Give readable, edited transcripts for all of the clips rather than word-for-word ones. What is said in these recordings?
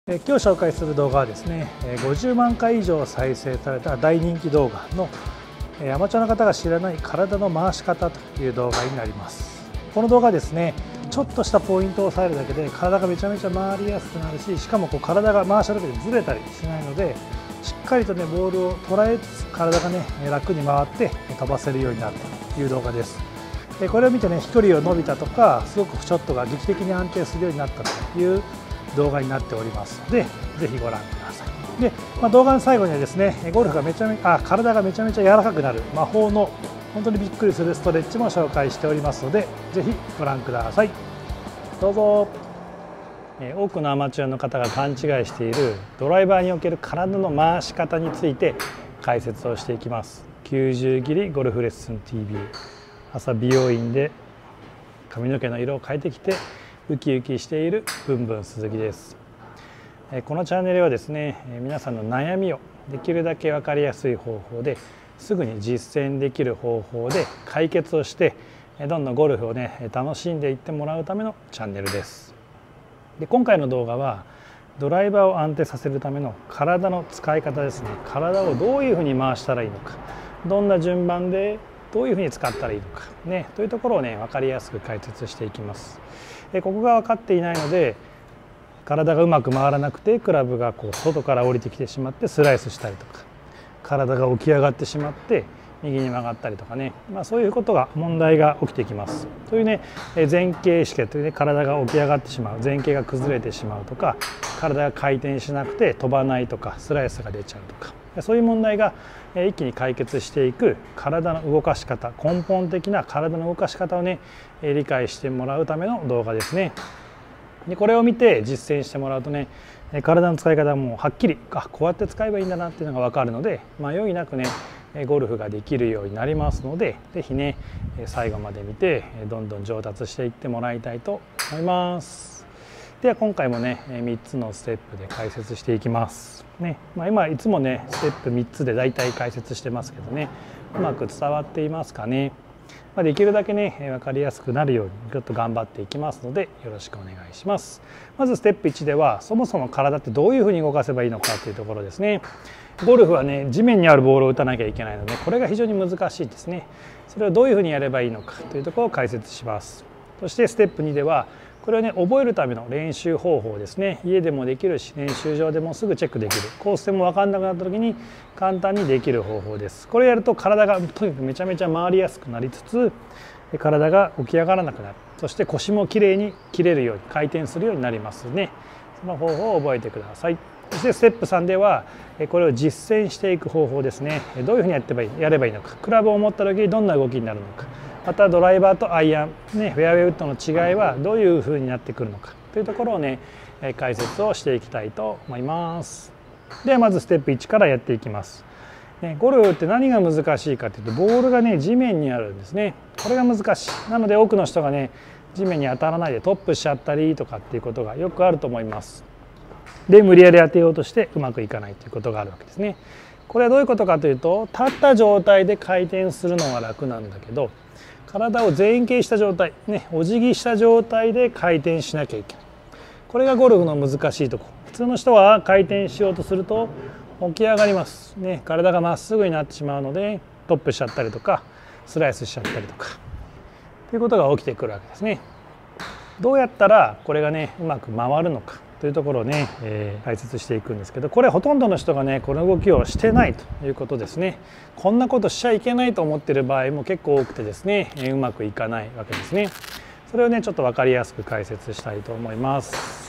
今日紹介する動画はですね、50万回以上再生された大人気動画のアマチュアの方が知らない体の回し方という動画になります。この動画はですね、ちょっとしたポイントを押さえるだけで体がめちゃめちゃ回りやすくなるし、しかも体が回しただけでずれたりしないので、しっかりとねボールを捉えつつ体がね楽に回って飛ばせるようになるという動画です。これを見てね飛距離を伸びたとか、すごくショットが劇的に安定するようになったという動画になっておりますので、ぜひご覧ください。で、動画の最後にはですね、体がめちゃめちゃ柔らかくなる魔法の本当にびっくりするストレッチも紹介しておりますので、ぜひご覧ください。どうぞ。多くのアマチュアの方が勘違いしているドライバーにおける体の回し方について解説をしていきます。90切りゴルフレッスン TV、 朝美容院で髪の毛の色を変えてきてウキウキしているブンブン鈴木です。このチャンネルはですね、皆さんの悩みをできるだけ分かりやすい方法ですぐに実践できる方法で解決をして、どんどんゴルフをね楽しんでいってもらうためのチャンネルです。で、今回の動画はドライバーを安定させるための体の使い方ですね。体をどういうふうに回したらいいのか、どんな順番でどういうふうに使ったらいいのかね、というところをね分かりやすく解説していきます。ここが分かっていないので、体がうまく回らなくてクラブが外から降りてきてしまってスライスしたりとか、体が起き上がってしまって右に曲がったりとかね、そういうことが問題が起きてきます。というね前傾姿勢というね、体が起き上がってしまう、前傾が崩れてしまうとか、体が回転しなくて飛ばないとか、スライスが出ちゃうとか、そういう問題が一気に解決していく体の動かし方、根本的な体の動かし方をね理解してもらうための動画ですね。で、これを見て実践してもらうとね、体の使い方はもうはっきりこうやって使えばいいんだなっていうのが分かるので、迷いなくねゴルフができるようになりますので、是非ね最後まで見てどんどん上達していってもらいたいと思います。では今回もね3つのステップで解説していきますね。今いつもねステップ3つでだいたい解説してますけどね、うまく伝わっていますかね。できるだけね分かりやすくなるようにちょっと頑張っていきますので、よろしくお願いします。まずステップ1では、そもそも体ってどういうふうに動かせばいいのかというところですね。ゴルフはね地面にあるボールを打たなきゃいけないので、これが非常に難しいですね。それをどういうふうにやればいいのかというところを解説します。そしてステップ2では、これをね覚えるための練習方法ですね。家でもできるし、練習場でもすぐチェックできる、コースでも分かんなくなった時に簡単にできる方法です。これやると体がとにかくめちゃめちゃ回りやすくなりつつ、体が起き上がらなくなる、そして腰もきれいに切れるように回転するようになりますね。その方法を覚えてください。そしてステップ3では、これを実践していく方法ですね。どういうふうにやればいいのか、クラブを持った時にどんな動きになるのか、またドライバーとアイアン、フェアウェイウッドの違いはどういうふうになってくるのかというところをね解説をしていきたいと思います。ではまずステップ1からやっていきます。ゴルフって何が難しいかというと、ボールがね地面にあるんですね。これが難しい。なので多くの人がね地面に当たらないでトップしちゃったりとかっていうことがよくあると思います。で、無理やり当てようとしてうまくいかないということがあるわけですね。これはどういうことかというと、立った状態で回転するのは楽なんだけど、体を前傾した状態、お辞儀した状態で回転しなきゃいけない。これがゴルフの難しいところ。普通の人は回転しようとすると起き上がります、体がまっすぐになってしまうのでトップしちゃったりとかスライスしちゃったりとかということが起きてくるわけですね。どうやったらこれがねうまく回るのかというところをね、解説していくんですけど、これほとんどの人がねこの動きをしてないということですね。こんなことしちゃいけないと思っている場合も結構多くてですね、うまくいかないわけですね。それをねちょっと分かりやすく解説したいと思います。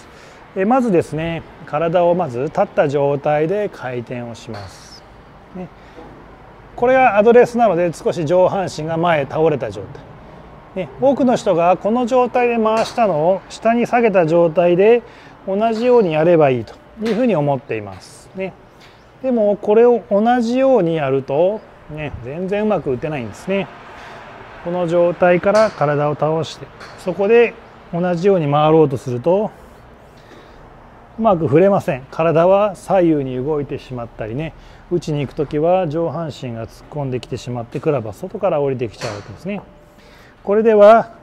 まずですね、体をまず立った状態で回転をします、これがアドレスなので少し上半身が前へ倒れた状態、多くの人がこの状態で回したのを下に下げた状態で同じようにやればいいというふうに思っていますね。でもこれを同じようにやると全然うまく打てないんですね。この状態から体を倒して、そこで同じように回ろうとするとうまく振れません。体は左右に動いてしまったりね、打ちに行く時は上半身が突っ込んできてしまってクラブは外から降りてきちゃうわけですね。これでは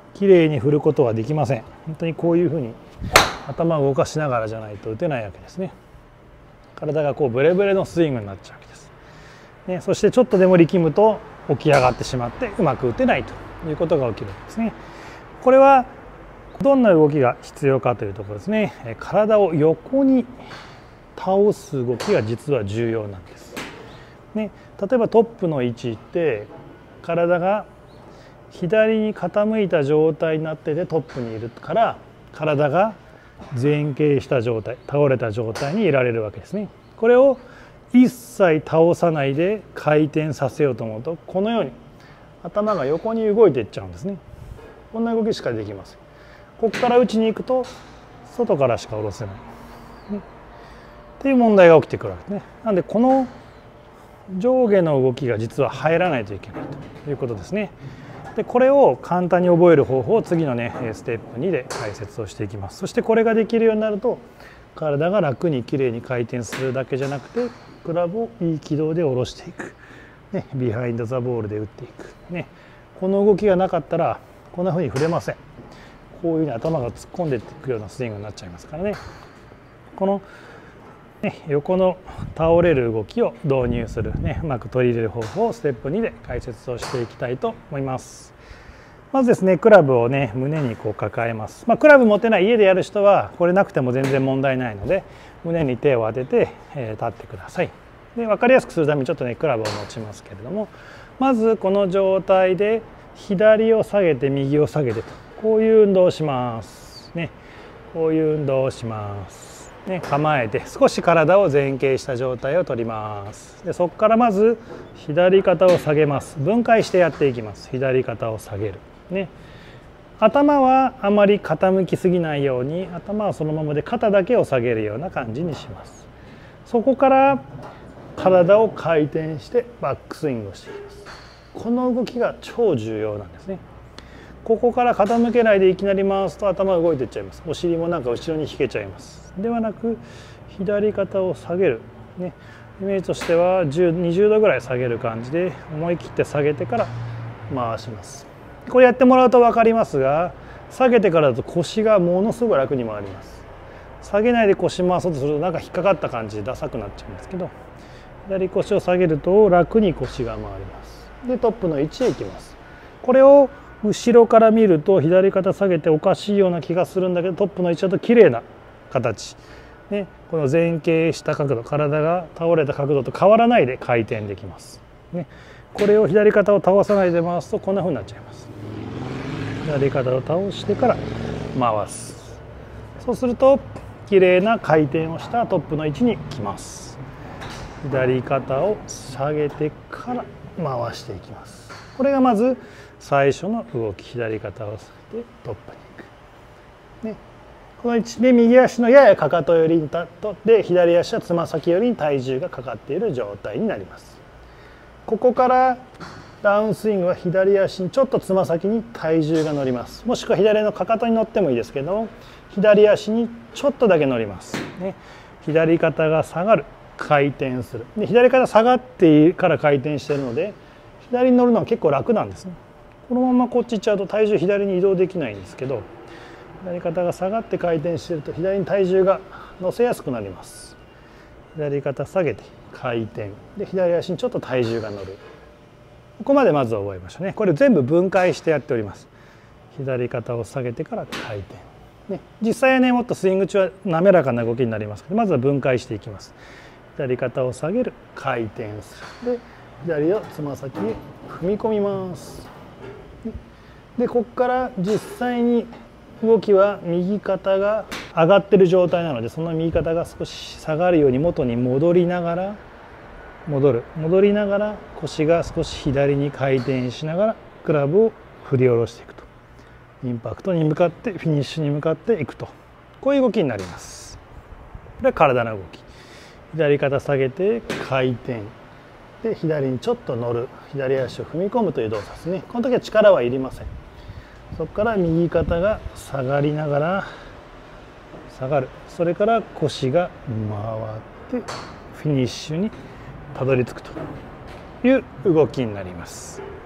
綺麗に振ることはできません。本当にこういうふうに頭を動かしながらじゃないと打てないわけですね。体がこうブレブレのスイングになっちゃうわけです、ね、そしてちょっとでも力むと起き上がってしまってうまく打てないということが起きるわけですね。これはどんな動きが必要かというところですね。体を横に倒す動きが実は重要なんです、ね、例えばトップの位置って体が左に傾いた状態になっててトップにいるから体が前傾した状態、倒れた状態にいられるわけですね。これを一切倒さないで回転させようと思うとこのように頭が横に動いていっちゃうんですね。こんな動きしかできません。ここから打ちに行くと外からしか下ろせない、ね、っていう問題が起きてくるわけですね。なのでこの上下の動きが実は入らないといけないということですね。でこれを簡単に覚える方法を次のねステップ2で解説をしていきます。そしてこれができるようになると体が楽にきれいに回転するだけじゃなくてクラブをいい軌道で下ろしていく、ね、ビハインドザボールで打っていく、ね、この動きがなかったらこんな風に振れません。こういうふうに頭が突っ込んでいくようなスイングになっちゃいますからね。この横の倒れる動きを導入する、うまく取り入れる方法をステップ2で解説をしていきたいと思います。まずですね、クラブをね胸にこう抱えます。クラブ持てない家でやる人はこれなくても全然問題ないので胸に手を当てて、立ってください。で分かりやすくするためにちょっとねクラブを持ちますけれども、まずこの状態で左を下げて右を下げてとこういう運動をしますね。こういう運動をしますね、構えて少し体を前傾した状態をとります。でそこからまず左肩を下げます。分解してやっていきます。左肩を下げる、ね、頭はあまり傾きすぎないように頭はそのままで肩だけを下げるような感じにします。そこから体を回転してバックスイングをしていきます。この動きが超重要なんですね。ここから傾けないでいきなり回すと頭が動いていっちゃいます。お尻もなんか後ろに引けちゃいます。ではなく左肩を下げる、ね、イメージとしては20度ぐらい下げる感じで思い切って下げてから回します。これやってもらうと分かりますが、下げてからだと腰がものすごい楽に回ります。下げないで腰回そうとするとなんか引っかかった感じでダサくなっちゃうんですけど、左腰を下げると楽に腰が回ります。でトップの位置へ行きます。これを後ろから見ると左肩下げておかしいような気がするんだけど、トップの位置だと綺麗な形、ね、この前傾した角度、体が倒れた角度と変わらないで回転できます、ね、これを左肩を倒さないで回すとこんな風になっちゃいます。左肩を倒してから回す。そうすると綺麗な回転をしたトップの位置に来ます。左肩を下げてから回していきます。これがまず最初の動き。左肩を下げてトップに行く、ね、この位置で右足のややかかと寄りに立って左足はつま先寄りに体重がかかっている状態になります。ここからダウンスイングは左足にちょっとつま先に体重が乗ります。もしくは左のかかとに乗ってもいいですけど、左足にちょっとだけ乗ります、ね、左肩が下がる、回転する。で左肩下がってから回転しているので左に乗るのは結構楽なんですね。このままこっち行っちゃうと体重左に移動できないんですけど、左肩が下がって回転していると左に体重が乗せやすくなります。左肩下げて回転で左足にちょっと体重が乗る。ここまでまず覚えましょうね。これ全部分解してやっております。左肩を下げてから回転、ね、実際はねもっとスイング中は滑らかな動きになりますけど、まずは分解していきます。左肩を下げる、回転する。で左をつま先へ踏み込みます。でここから実際に動きは右肩が上がってる状態なので、その右肩が少し下がるように元に戻りながら戻りながら腰が少し左に回転しながらクラブを振り下ろしていくと、インパクトに向かってフィニッシュに向かっていくと、こういう動きになります。これは体の動き。左肩下げて回転で左にちょっと乗る、左足を踏み込むという動作ですね。この時は力はいりません。そこから右肩が下がりながら下がる、それから腰が回ってフィニッシュにたどり着くという動きになります。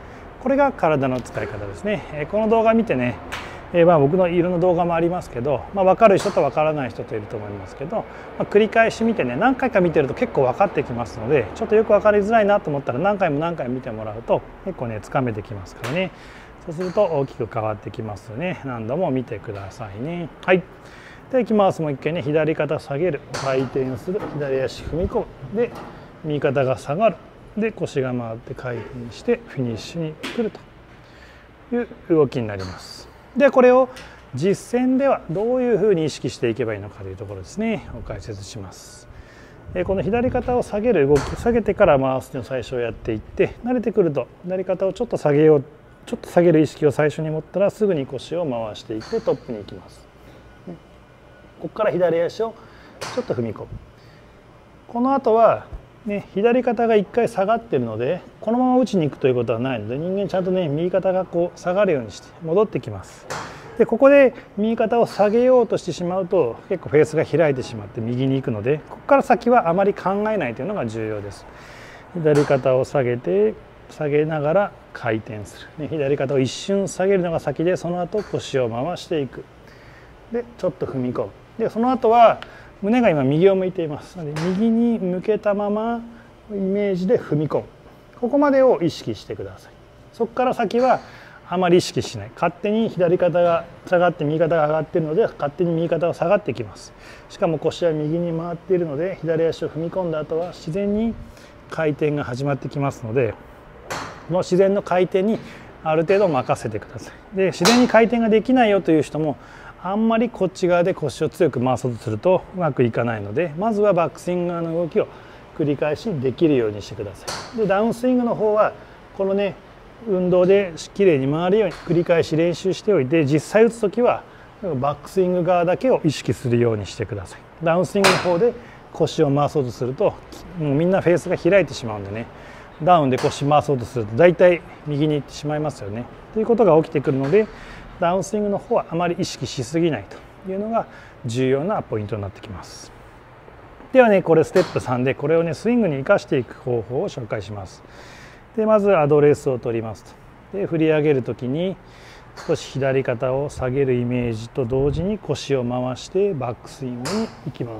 これが体の使い方ですね。この動画見てね、僕のいろんな動画もありますけど、分かる人と分からない人といると思いますけど、繰り返し見てね、何回か見てると結構分かってきますので、ちょっとよく分かりづらいなと思ったら何回も何回も見てもらうと結構ねつかめてきますからね。そうすると大きく変わってきますよね。何度も見てくださいね。はい。でいきます。もう一回ね、左肩下げる、回転する、左足踏み込む、で右肩が下がる、で腰が回って回転してフィニッシュに来るという動きになります。でこれを実践ではどういうふうに意識していけばいいのかというところですね、を解説します。この左肩を下げる動き、下げてから回すのを最初やっていって、慣れてくると左肩をちょっと下げよう、ちょっと下げる意識を最初に持ったらすぐに腰を回していってトップに行きます。ここから左足をちょっと踏み込む。この後はね、左肩が1回下がってるのでこのまま打ちに行くということはないので、人間ちゃんとね右肩がこう下がるようにして戻ってきます。でここで右肩を下げようとしてしまうと結構フェースが開いてしまって右に行くので、ここから先はあまり考えないというのが重要です。左肩を下げて下げながら回転する、左肩を一瞬下げるのが先で、その後腰を回していく、でちょっと踏み込む。でその後は胸が今右を向いていますので、右に向けたままイメージで踏み込む。ここまでを意識してください。そこから先はあまり意識しない。勝手に左肩が下がって右肩が上がっているので、勝手に右肩が下がってきます。しかも腰は右に回っているので、左足を踏み込んだ後は自然に回転が始まってきますので、この自然の回転にある程度任せてください。で自然に回転ができないよという人も、あんまりこっち側で腰を強く回そうとするとうまくいかないので、まずはバックスイング側の動きを繰り返しできるようにしてください。でダウンスイングの方はこのね運動できれいに回るように繰り返し練習しておいて、実際打つ時はバックスイング側だけを意識するようにしてください。ダウンスイングの方で腰を回そうとするともうみんなフェースが開いてしまうんでね、ダウンで腰回そうとすると大体右に行ってしまいますよねということが起きてくるので、ダウンスイングの方はあまり意識しすぎないというのが重要なポイントになってきます。ではね、これステップ3でこれをねスイングに生かしていく方法を紹介します。でまずアドレスを取りますと。で振り上げる時に少し左肩を下げるイメージと同時に腰を回してバックスイングに行きます。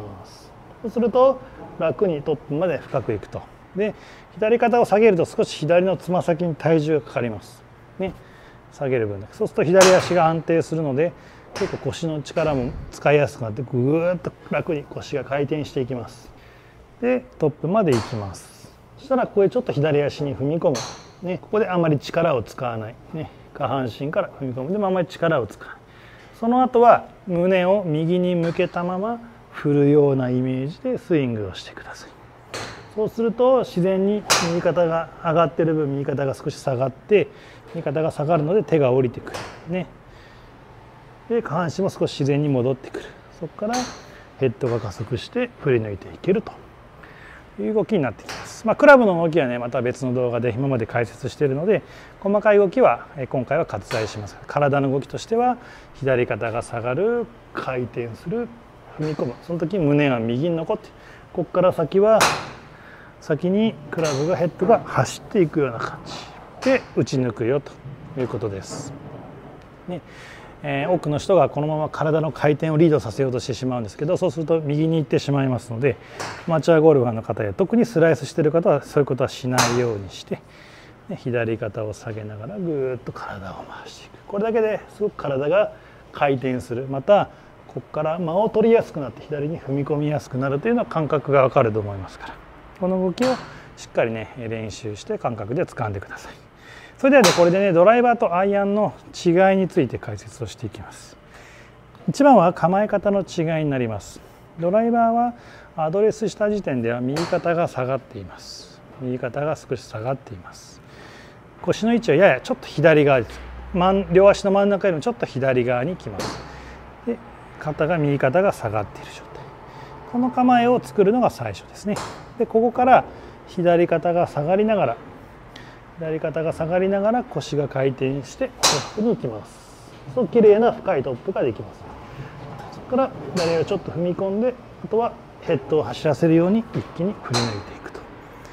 そうすると楽にトップまで深くいくと。で左肩を下げると少し左のつま先に体重がかかりますね。下げる分だけ、そうすると左足が安定するので結構腰の力も使いやすくなってぐーっと楽に腰が回転していきます。でトップまで行きます。そしたらここでちょっと左足に踏み込む、ね、ここであまり力を使わない、ね、下半身から踏み込む。でもあまり力を使わない。その後は胸を右に向けたまま振るようなイメージでスイングをしてください。そうすると自然に右肩が上がってる分右肩が少し下がって右肩が下がるので手が下りてくるね。で下半身も少し自然に戻ってくる。そこからヘッドが加速して振り抜いていけるという動きになってきます。クラブの動きはねまた別の動画で今まで解説しているので、細かい動きは今回は割愛します。体の動きとしては左肩が下がる、回転する、踏み込む。その時胸が右に残って、ここから先は先にクラブがヘッドが走っていくような感じで打ち抜くよということです。ね多くの人がこのまま体の回転をリードさせようとしてしまうんですけど、そうすると右に行ってしまいますので、アマチュアゴルファーの方や特にスライスしている方はそういうことはしないようにして、左肩を下げながらぐーっと体を回していく。これだけですごく体が回転する、またここから間を取りやすくなって左に踏み込みやすくなるというのは感覚がわかると思いますから、この動きをしっかりね練習して感覚で掴んでください。それではね、これでねドライバーとアイアンの違いについて解説をしていきます。一番は構え方の違いになります。ドライバーはアドレスした時点では右肩が下がっています。右肩が少し下がっています。腰の位置はややちょっと左側です。両足の真ん中よりもちょっと左側に来ます。で右肩が下がっている状態、この構えを作るのが最初ですね。でここから左肩が下がりながら腰が回転してトップに行きます。そう綺麗な深いトップができます。そこから左をちょっと踏み込んで、あとはヘッドを走らせるように一気に振り抜いていくと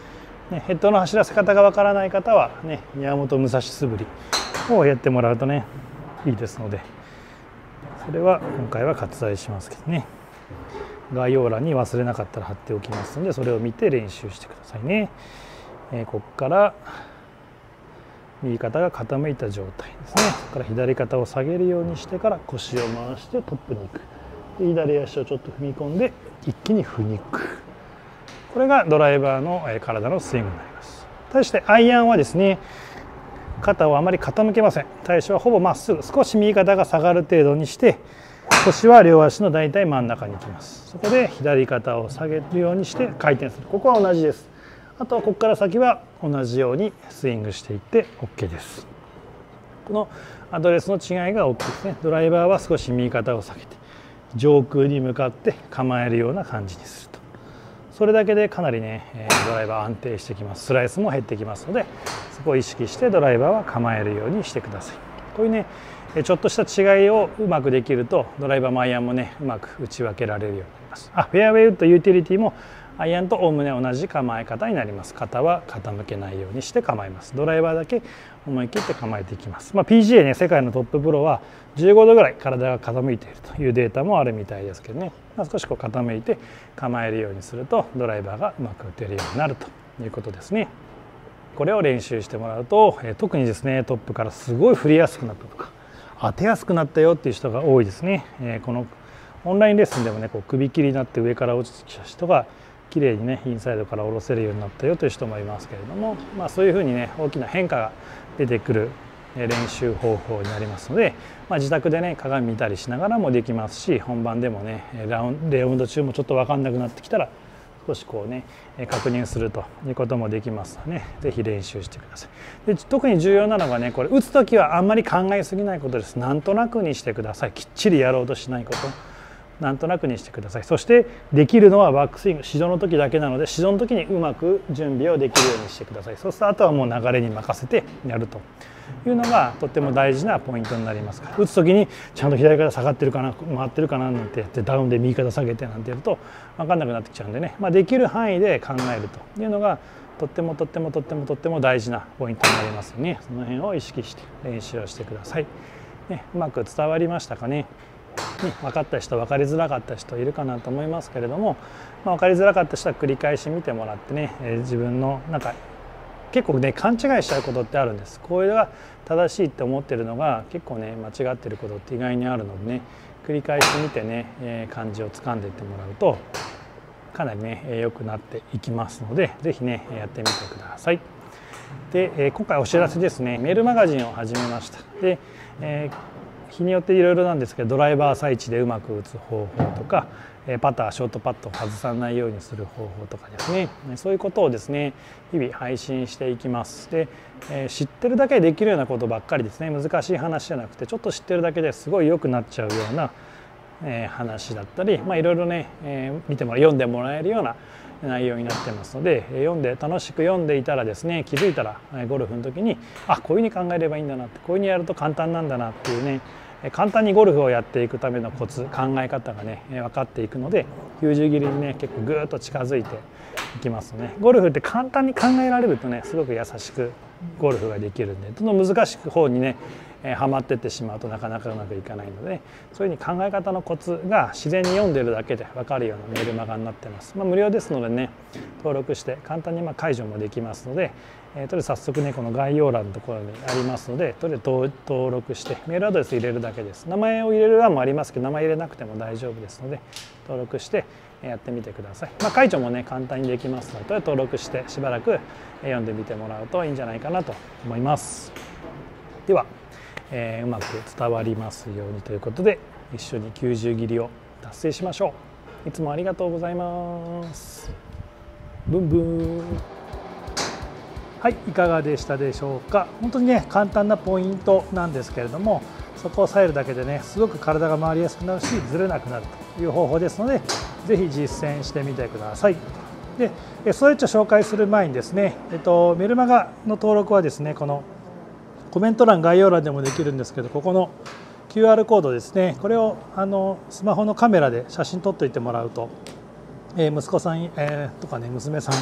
ね、ヘッドの走らせ方がわからない方はね、宮本武蔵素振りをやってもらうとねいいですので、それは今回は割愛しますけどね、概要欄に忘れなかったら貼っておきますので、それを見て練習してくださいね。ここから右肩が傾いた状態ですね。そこから左肩を下げるようにしてから腰を回してトップに行く。で左足をちょっと踏み込んで一気に振りに行く。これがドライバーの体のスイングになります。対してアイアンはですね、肩をあまり傾けません。対象はほぼまっすぐ、少し右肩が下がる程度にして、腰は両足の大体真ん中に行きます。そこで左肩を下げるようにして回転する。ここは同じです。あとはここから先は同じようにスイングしていって OK です。このアドレスの違いが大きいですね。ドライバーは少し右肩を下げて上空に向かって構えるような感じにすると、それだけでかなりねドライバー安定してきます。スライスも減ってきますので、そこを意識してドライバーは構えるようにしてください。こういうねちょっとした違いをうまくできると、ドライバーもアイアンもねうまく打ち分けられるようになります。フェアウェイウッドユーティリティもアイアンとおおむね同じ構え方になります。肩は傾けないようにして構えます。ドライバーだけ思い切って構えていきます。PGA ね、世界のトッププロは15度ぐらい体が傾いているというデータもあるみたいですけどね、少しこう傾いて構えるようにするとドライバーがうまく打てるようになるということですね。これを練習してもらうと、特にですねトップからすごい振りやすくなったとか当てやすくなったよっていう人が多いですね。このオンラインレッスンでもねこう首切りになって上から落ちてきた人が綺麗にねインサイドから下ろせるようになったよという人もいますけれども、そういうふうにね大きな変化が出てくる練習方法になりますので、自宅でね鏡見たりしながらもできますし、本番でもねラウンド中もちょっと分かんなくなってきたら少しこうね確認するということもできますので、ね、ぜひ練習してください。で特に重要なのがね、これ打つ時はあんまり考えすぎないことです。なんとなくにしてください。きっちりやろうとしないこと、なんとなくにしてください。そしてできるのはバックスイング、指導の時だけなので、指導の時にうまく準備をできるようにしてください。そうするとあとはもう流れに任せてやるというのがとっても大事なポイントになりますから、打つ時にちゃんと左肩下がってるかな、回ってるかななんてやってダウンで右肩下げてなんてやると分かんなくなってきちゃうんでね、できる範囲で考えるというのがとっても大事なポイントになりますので、その辺を意識して練習をしてください。うまく伝わりましたかね。分かった人、分かりづらかった人いるかなと思いますけれども、分かりづらかった人は繰り返し見てもらってね、自分の結構ね勘違いしちゃうことってあるんです。これが正しいって思ってるのが結構ね間違ってることって意外にあるのでね、繰り返し見てね感じをつかんでいってもらうとかなりね良くなっていきますので、是非ねやってみてください。で今回お知らせですね、メールマガジンを始めました。で日によっていろいろなんですけど、ドライバーサイチでうまく打つ方法とか、パターショートパットを外さないようにする方法とかですね、そういうことをですね日々配信していきます。で、知ってるだけでできるようなことばっかりですね、難しい話じゃなくてちょっと知ってるだけですごい良くなっちゃうような話だったり、いろいろね読んでもらえるような内容になってますので、楽しく読んでいたらですね、気づいたらゴルフの時にこういうふうに考えればいいんだなって、こういうふうにやると簡単なんだなっていうね、簡単にゴルフをやっていくためのコツ、考え方がね分かっていくので、90切りにね結構ぐーっと近づいていきますね。ゴルフって簡単に考えられるとねすごく優しくゴルフができるんで、どんどん難しく方にねはまってってしまうとなかなかうまくいかないので、そういうふうに考え方のコツが自然に読んでるだけで分かるようなメールマガになってます。無料ですのでね登録して簡単に解除もできますので、とりあえず早速ねこの概要欄のところにありますので、とりあえず登録してメールアドレス入れるだけです。名前を入れる欄もありますけど、名前入れなくても大丈夫ですので登録してやってみてください。解除もね簡単にできますので、とりあえず登録してしばらく読んでみてもらうといいんじゃないかなと思います。ではうまく伝わりますようにということで、一緒に90切りを達成しましょう。いつもありがとうございます。ブンブン。はい、いかがでしたでしょうか。本当にね簡単なポイントなんですけれども、そこを押さえるだけでねすごく体が回りやすくなるしずれなくなるという方法ですので、ぜひ実践してみてください。でストレッチを紹介する前にですね、メルマガの登録はですね、このコメント欄、概要欄でもできるんですけど、ここの QR コードですね、これをスマホのカメラで写真撮っておいてもらうと、息子さん、とかね娘さん、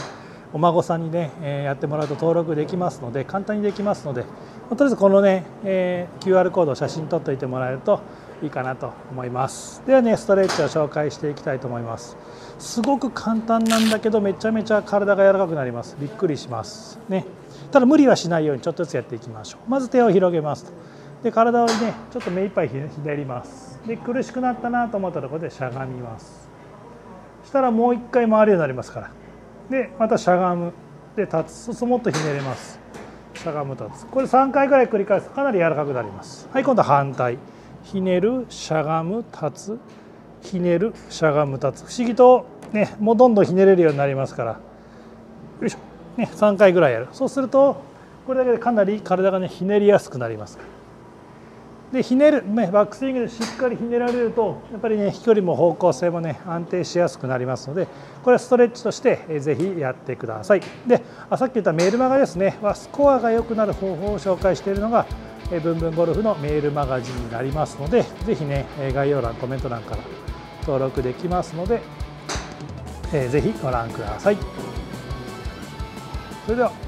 お孫さんにね、やってもらうと登録できますので、簡単にできますので、とりあえずこのね、QR コードを写真撮っておいてもらえるといいかなと思います。ではね、ストレッチを紹介していきたいと思います。すごく簡単なんだけど、めちゃめちゃ体が柔らかくなります。びっくりしますね。ただ無理はしないようにちょっとずつやっていきましょう。まず手を広げますと。で、体をね、ちょっと目いっぱいひねります。で、苦しくなったなと思ったところでしゃがみます。そしたらもう一回回るようになりますから。で、またしゃがむ。で、立つ。そうするともっとひねれます。しゃがむ、立つ。これ3回ぐらい繰り返すとかなり柔らかくなります。はい、今度は反対。ひねる、しゃがむ、立つ。ひねる、しゃがむ、立つ。不思議とね、もうどんどんひねれるようになりますから。よいしょ。ね、3回ぐらいやる。そうすると、これだけでかなり体がね、ひねりやすくなります。で、ひねる、ね、バックスイングでしっかりひねられると、やっぱりね、飛距離も方向性もね、安定しやすくなりますので、これはストレッチとしてぜひやってください。で、さっき言ったメールマガですね、スコアが良くなる方法を紹介しているのが、ブンブンゴルフのメールマガジンになりますので、ぜひね、概要欄、コメント欄から登録できますので、ぜひご覧ください。それでは。